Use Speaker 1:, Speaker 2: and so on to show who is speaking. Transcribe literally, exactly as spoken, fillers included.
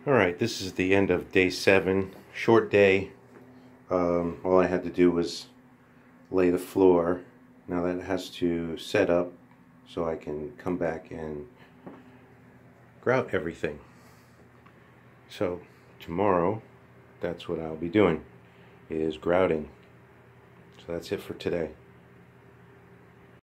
Speaker 1: Alright, this is the end of day seven. Short day. Um, all I had to do was lay the floor. Now that has to set up so I can come back and grout everything. So tomorrow, that's what I'll be doing, is grouting. So that's it for today.